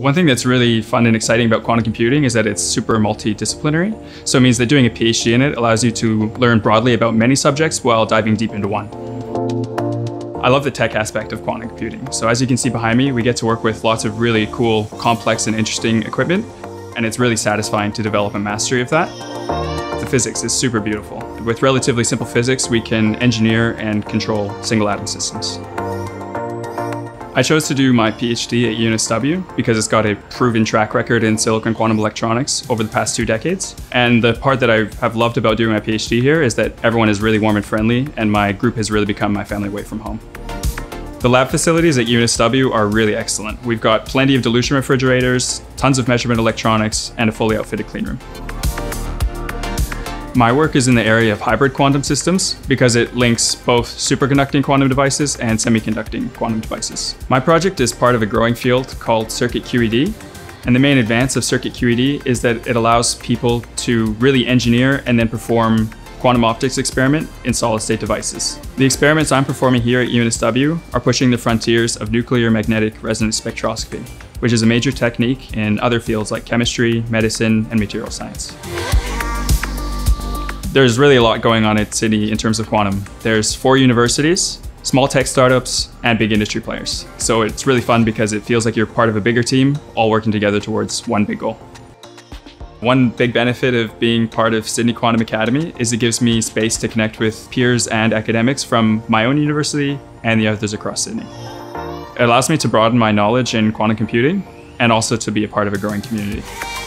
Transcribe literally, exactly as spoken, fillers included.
One thing that's really fun and exciting about quantum computing is that it's super multidisciplinary. So it means that doing a PhD in it allows you to learn broadly about many subjects while diving deep into one. I love the tech aspect of quantum computing. So as you can see behind me, we get to work with lots of really cool, complex and interesting equipment, and it's really satisfying to develop a mastery of that. The physics is super beautiful. With relatively simple physics, we can engineer and control single atom systems. I chose to do my PhD at U N S W because it's got a proven track record in silicon quantum electronics over the past two decades. And the part that I have loved about doing my PhD here is that everyone is really warm and friendly, and my group has really become my family away from home. The lab facilities at U N S W are really excellent. We've got plenty of dilution refrigerators, tons of measurement electronics, and a fully outfitted clean room. My work is in the area of hybrid quantum systems because it links both superconducting quantum devices and semiconducting quantum devices. My project is part of a growing field called circuit Q E D, and the main advance of circuit Q E D is that it allows people to really engineer and then perform quantum optics experiment in solid-state devices. The experiments I'm performing here at U N S W are pushing the frontiers of nuclear magnetic resonance spectroscopy, which is a major technique in other fields like chemistry, medicine, and material science. There's really a lot going on at Sydney in terms of quantum. There's four universities, small tech startups, and big industry players. So it's really fun because it feels like you're part of a bigger team, all working together towards one big goal. One big benefit of being part of Sydney Quantum Academy is it gives me space to connect with peers and academics from my own university and the others across Sydney. It allows me to broaden my knowledge in quantum computing and also to be a part of a growing community.